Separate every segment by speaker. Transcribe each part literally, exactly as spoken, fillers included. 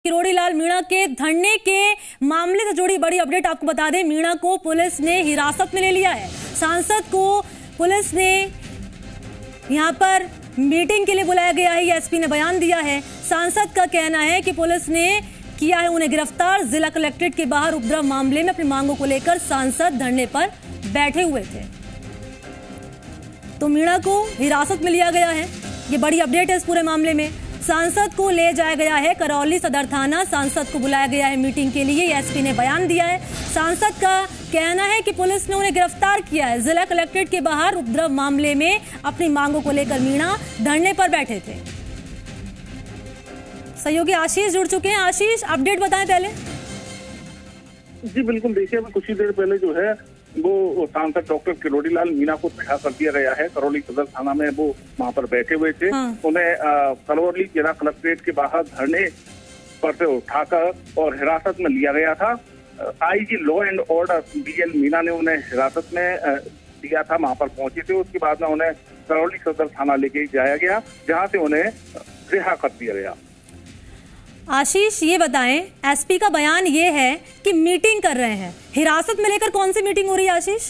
Speaker 1: किरोड़ी लाल मीणा के धरने के मामले से जुड़ी बड़ी अपडेट आपको बता दें। मीणा को पुलिस ने हिरासत में ले लिया है। सांसद को पुलिस ने यहां पर मीटिंग के लिए बुलाया गया है, एसपी ने बयान दिया है। सांसद का कहना है कि पुलिस ने किया है उन्हें गिरफ्तार। जिला कलेक्ट्रेट के बाहर उपद्रव मामले में अपनी मांगों को लेकर सांसद धरने पर बैठे हुए थे, तो मीणा को हिरासत में लिया गया है। ये बड़ी अपडेट है इस पूरे मामले में। सांसद को ले जाया गया है करौली सदर थाना। सांसद को बुलाया गया है मीटिंग के लिए, एसपी ने बयान दिया है। सांसद का कहना है कि पुलिस ने उन्हें गिरफ्तार किया है। जिला कलेक्ट्रेट के बाहर उपद्रव मामले में अपनी मांगों को लेकर मीणा धरने पर बैठे थे। सहयोगी आशीष जुड़ चुके हैं। आशीष, अपडेट बताएं पहले।
Speaker 2: जी बिल्कुल, देखिए अभी कुछ ही देर पहले जो है वो सांसद डॉक्टर किरोड़ी लाल मीणा को रिहा कर दिया गया है। करौली सदर थाना में वो वहां पर बैठे हुए थे। हाँ। उन्हें करौली जिला कलेक्ट्रेट के बाहर धरने पर से उठाकर और हिरासत में लिया गया था। IG law and order BL Meena ने उन्हें हिरासत में दिया था, वहां पर पहुंचे थे। उसके बाद में उन्हें करौली सदर थाना लेके जाया गया, जहां से उन्हें रिहा कर दिया गया।
Speaker 1: आशीष, ये बताएं, एसपी का बयान ये है कि मीटिंग कर रहे हैं। हिरासत में लेकर कौन सी मीटिंग हो रही है आशीष?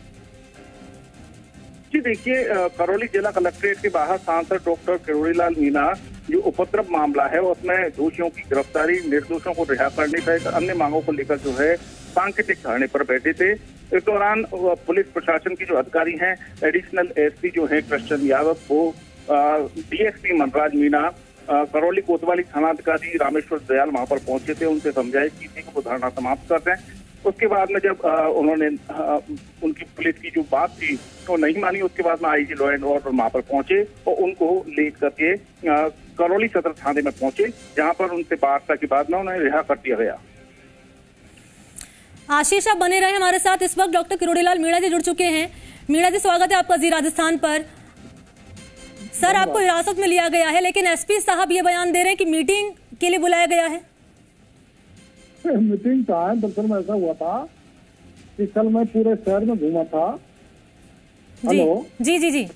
Speaker 2: जी देखिए, करौली जिला कलेक्ट्रेट के बाहर सांसद डॉक्टर किरोड़ी लाल मीणा जो उपद्रव मामला है उसमें दोषियों की गिरफ्तारी, निर्दोषों को रिहा करने सहित अन्य मांगों को लेकर जो है सांकेतिक धरने पर बैठे थे। इस दौरान पुलिस प्रशासन की जो अधिकारी हैं, एडिशनल एसपी जो है क्रिश्चियन यादव, वो डीएसपी मनराज मीणा, करौली कोतवाली थानाधिकारी रामेश्वर दयाल वहां पर पहुंचे थे। उनसे समझाइश की थी कि वो धरना समाप्त कर दें। उसके बाद में जब आ, उन्होंने आ, उनकी पुलिस की जो बात थी तो नहीं मानी, उसके बाद में आईजी लॉ एंड ऑर्डर वहां पर पहुंचे और उनको ले करके करौली सदर थाने में पहुंचे, जहां पर उनसे वार्ता के बाद में उन्हें रिहा कर दिया गया।
Speaker 1: आशीष, आप बने रहे हमारे साथ। इस वक्त डॉक्टर किरोड़ी लाल मीणा जी जुड़ चुके हैं। मीणा जी, स्वागत है आपका जी राजस्थान पर। सर, आपको हिरासत में लिया गया है, लेकिन एसपी साहब ये बयान दे रहे हैं कि मीटिंग के लिए बुलाया गया है।
Speaker 3: मीटिंग का है, दरअसल में ऐसा हुआ था कि कल मैं पूरे शहर में घूमा था। हेलो,
Speaker 1: जी जी जी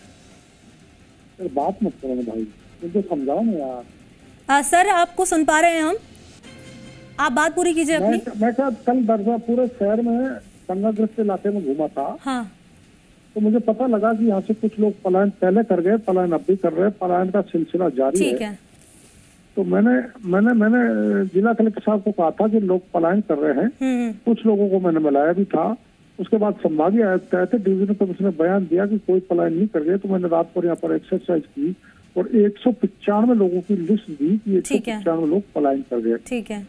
Speaker 3: बात मत करो भाई, मुझे समझाओ ना यार।
Speaker 1: आ, सर, आपको सुन पा रहे हैं हम, आप बात पूरी कीजिए अपनी।
Speaker 3: मैं, मैं क्या कल दरअसल पूरे शहर में दंगाग्रस्त इलाके में घूमा था।
Speaker 1: हाँ।
Speaker 3: तो मुझे पता लगा कि यहाँ से कुछ लोग पलायन पहले कर गए, पलायन अब भी कर रहे हैं, पलायन का सिलसिला जारी है।, है तो मैंने मैंने मैंने जिला कलेक्टर साहब को कहा था कि लोग पलायन कर रहे हैं। कुछ लोगों को मैंने मिलाया भी था। उसके बाद संभागीय आयुक्त आए थे, डिवीजन कमिश्नर ने बयान दिया कि कोई पलायन नहीं कर गए। तो मैंने रात को यहाँ पर एक्सरसाइज की और एक सौ पचानवे लोगों की लिस्ट दी कि एक सौ पचानवे लोग पलायन कर गए।
Speaker 1: ठीक है।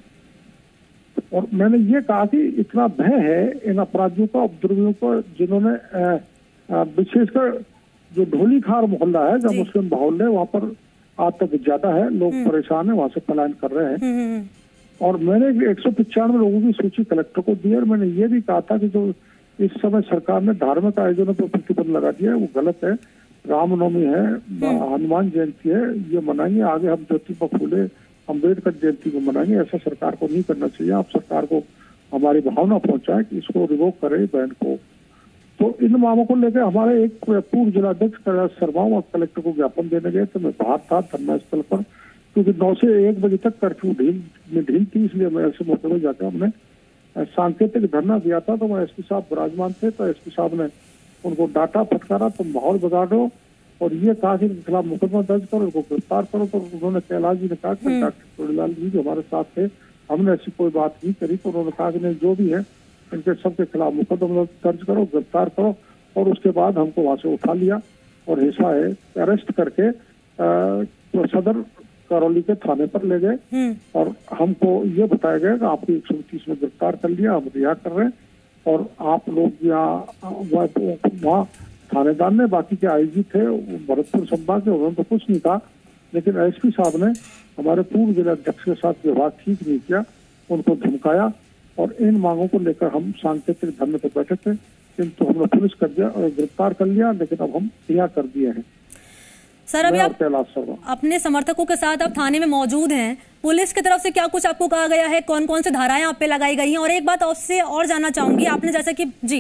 Speaker 3: और मैंने ये कहा कि इतना भय है इन अपराधियों का, उपद्रवियों को, जिन्होंने विशेषकर जो ढोली खार मोहल्ला है, जब मुस्लिम माहौल है, वहाँ पर आतंक ज्यादा है, लोग परेशान है, वहाँ से पलायन कर रहे हैं। और मैंने एक सौ पचानवे लोगों की सूची कलेक्टर को दी और मैंने ये भी कहा था कि जो इस समय सरकार ने धार्मिक आयोजनों पर प्रतिबंध लगा दिया है वो गलत है। रामनवमी है, हनुमान जयंती है, ये मनाएंगे। आगे हम ज्योतिबा फूले अम्बेडकर जयंती को मनाएंगे। ऐसा सरकार को नहीं करना चाहिए। आप सरकार को हमारी भावना पहुंचाए कि इसको रिवोक करे बैन को। तो इन मामलों को लेकर हमारे एक पूर्व जिलाध्यक्ष कैलाश शर्मा और कलेक्टर को ज्ञापन देने गए। तो मैं बाहर था धरना स्थल पर, क्योंकि नौ से एक बजे तक कर्फ्यू ढील में ढील थी, इसलिए मैं ऐसे मौके में जाकर हमने सांकेतिक धरना दिया था। तो मैं एसपी साहब विराजमान थे, तो एसपी साहब ने उनको डांटा, फटकारा, तुम माहौल बिगाड़ दो और ये कहा कि इनके खिलाफ मुकदमा दर्ज करो, उनको गिरफ्तार करो। तो उन्होंने कैलाश जी ने कहा कि डॉक्टर किरोड़ी लाल जी जो हमारे साथ थे, हमने ऐसी कोई बात नहीं करी। तो उन्होंने कहा कि नहीं, जो भी है इनके सबके खिलाफ मुकदमा दर्ज करो, गिरफ्तार करो। और उसके बाद हमको वहां से उठा लिया और हिस्सा है अरेस्ट करके तो सदर करौली के थाने पर ले गए और हमको ये बताया गया कि आपको एक सौ तीस में गिरफ्तार कर लिया, हम रिहा कर रहे हैं। और आप लोग यहाँ वहाँ थानेदार ने, बाकी के आईजी थे भरतपुर संभाग के, उन्होंने तो कुछ नहीं कहा, लेकिन एसपी साहब ने हमारे पूर्व जिलाध्यक्ष के साथ व्यवहार ठीक नहीं किया, उनको धमकाया। और इन मांगों को लेकर हम सांकेतिक धरने पर बैठे थे, किंतु हमने पुलिस कर दिया और गिरफ्तार कर लिया, लेकिन अब हम रिहा कर दिए हैं।
Speaker 1: सर, अभी आप अपने समर्थकों के साथ आप थाने में मौजूद हैं। पुलिस की तरफ से क्या कुछ आपको कहा गया है? कौन कौन से धाराएं आप पे लगाई गई हैं? और एक बात आपसे और जानना चाहूंगी, आपने जैसा कि जी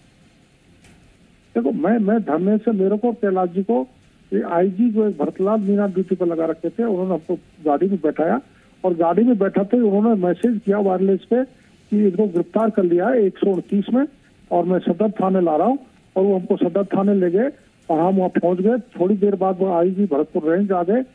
Speaker 3: देखो, मैं मैं धरने से मेरे को कैलाश जी को आईजी जो भरतलाल मीणा ड्यूटी पर लगा रखे थे, उन्होंने हमको गाड़ी में बैठाया और गाड़ी में बैठा थे, उन्होंने मैसेज किया वायरलेस पे कि इनको गिरफ्तार कर लिया है एक सौ उनतीस में और मैं सदर थाने ला रहा हूँ। और वो हमको सदर थाने ले गए और हम वहाँ पहुंच गए। थोड़ी देर बाद वो आई जी भरतपुर रेंज आ गए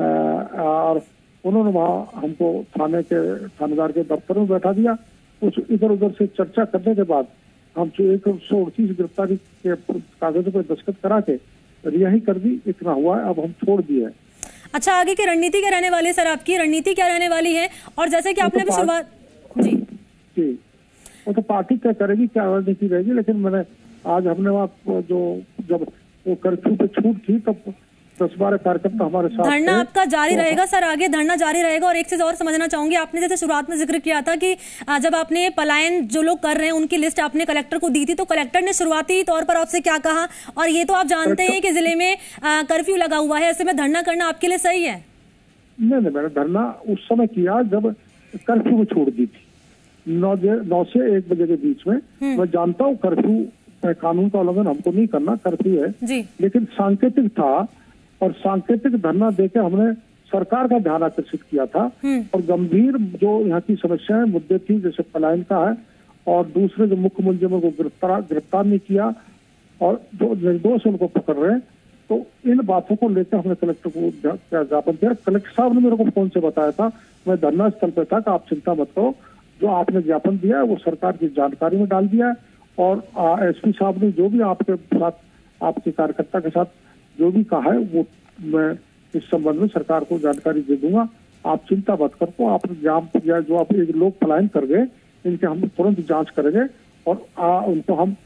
Speaker 3: और उन्होंने वहाँ हमको थाने के थानेदार के दफ्तर में बैठा दिया। उस इधर उधर से चर्चा करने के बाद हम जो एक सौ अड़तीस गिरफ्तारी के कागजों पर दस्तखत करा के रिहाई कर दी। इतना हुआ है, अब हम छोड़ दिए।
Speaker 1: अच्छा, आगे की रणनीति क्या रहने वाली है सर? आपकी रणनीति क्या रहने वाली है? और जैसे कि आपने भी शुरुआत जी
Speaker 3: जी वो तो पार्टी तय करेगी क्या रणनीति रहेगी, लेकिन मैंने आज हमने वहाँ जो जब वो कर्फ्यू पे छूट थी तब दस बारह कार्यकर्ता हमारे साथ
Speaker 1: धरना आपका जारी रहेगा सर? आगे धरना जारी रहेगा? और एक चीज और समझना चाहूंगी, आपने जैसे शुरुआत में जिक्र किया था कि जब आपने पलायन जो लोग कर रहे हैं उनकी लिस्ट आपने कलेक्टर को दी थी, तो कलेक्टर ने शुरुआती तौर पर आपसे क्या कहा? और ये तो आप जानते हैं कि जिले में कर्फ्यू लगा हुआ है, ऐसे में धरना करना आपके लिए सही है?
Speaker 3: नहीं नहीं, मैंने धरना उस समय किया जब कर्फ्यू में छोड़ दी थी, नौ नौ से एक बजे के बीच में। मैं जानता हूँ कर्फ्यू कानून का उल्लंघन हमको नहीं करना, कर्फ्यू है
Speaker 1: जी।
Speaker 3: लेकिन सांकेतिक था और सांकेतिक धरना देकर हमने सरकार का ध्यान आकर्षित किया था। और गंभीर जो यहाँ की समस्याएं मुद्दे थी, जैसे पलायन का है और दूसरे जो मुख्य मुलजिमों को गिरफ्तार गिरफ्तार नहीं किया और जो निर्दोष उनको पकड़ रहे हैं, तो इन बातों को लेकर हमने कलेक्टर को ज्ञापन दिया। कलेक्टर साहब ने मेरे को फोन से बताया था, मैं धरना स्थल पे था, कि आप चिंता मत करो, जो आपने ज्ञापन दिया है वो सरकार की जानकारी में डाल दिया है। और एसपी साहब ने जो भी आपके साथ आपके कार्यकर्ता के साथ जो भी कहा है वो मैं इस संबंध में सरकार को जानकारी दे दूंगा। आप चिंता मत करो, आप या जो आप एक लोग पलायन कर गए इनके हम तुरंत जांच करेंगे और आ, उनको हम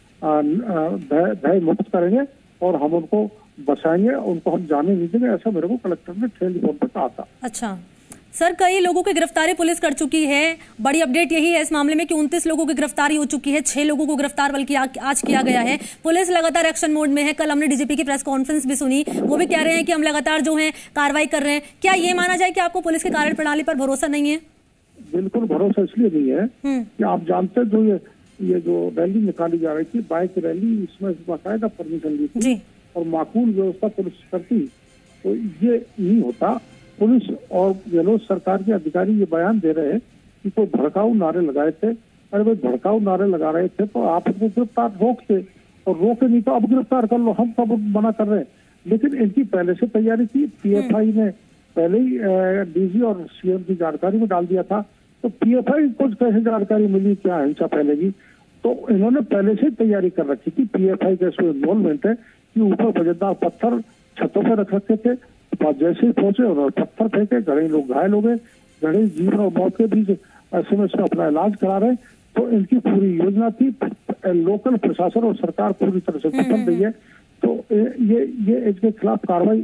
Speaker 3: भय भय मुक्त करेंगे और हम उनको बचाएंगे, उनको हम जाने नहीं देंगे। ऐसा मेरे को कलेक्टर ने टेलीफोन पर कहा था।
Speaker 1: अच्छा सर, कई लोगों की गिरफ्तारी पुलिस कर चुकी है। बड़ी अपडेट यही है इस मामले में कि उनतीस लोगों की गिरफ्तारी हो चुकी है, छह लोगों को गिरफ्तार बल्कि आज किया गया है। पुलिस लगातार एक्शन मोड में है। कल हमने डीजीपी की प्रेस कॉन्फ्रेंस भी सुनी, वो भी कह रहे हैं कि हम लगातार जो है कार्रवाई कर रहे हैं। क्या ये माना जाए कि आपको पुलिस की कार्य प्रणाली पर भरोसा नहीं है?
Speaker 3: बिल्कुल भरोसा इसलिए नहीं है कि आप जानते जो ये ये जो रैली निकाली जा रही थी, बाइक रैली, इसमें बाकायदा परमिशन ली थी और माकूल व्यवस्था पुलिस करती, तो ये नहीं होता। पुलिस और ये लोग सरकार के अधिकारी ये बयान दे रहे हैं कि कोई भड़काऊ नारे लगाए थे। अरे भाई, भड़काऊ नारे लगा रहे थे तो आप उनको गिरफ्तार रोकते और रोके नहीं तो अब गिरफ्तार कर लो, हम कब मना कर रहे हैं। लेकिन इनकी पहले से तैयारी थी, पीएफआई ने पहले ही डीजी और सीएम की जानकारी में डाल दिया था। तो पीएफआई को कैसे जानकारी मिली क्या हिंसा फैलेगी, तो इन्होंने पहले से तैयारी कर रखी थी। पीएफआई का इसमें इन्वॉल्वमेंट है कि ऊपर वजनदार पत्थर छतों पर रख रखे थे, जैसे ही पहुंचे उन्होंने पत्थर फेंके, घड़े लोग घायल हो गए, घड़े जीवन और मौत के बीच ऐसे में अपना इलाज करा रहे। तो इनकी पूरी योजना थी, लोकल प्रशासन और सरकार पूरी तरह से विफल रही है। तो ये ये इसके खिलाफ कार्रवाई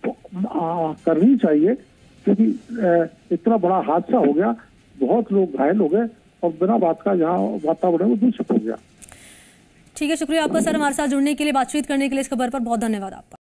Speaker 3: करनी चाहिए, क्योंकि इतना बड़ा हादसा हो गया, बहुत लोग घायल हो गए और बिना बात का यहाँ वातावरण दूषित हो गया।
Speaker 1: ठीक है, शुक्रिया आपका सर हमारे साथ जुड़ने के लिए, बातचीत करने के लिए। इस खबर पर बहुत धन्यवाद आपका।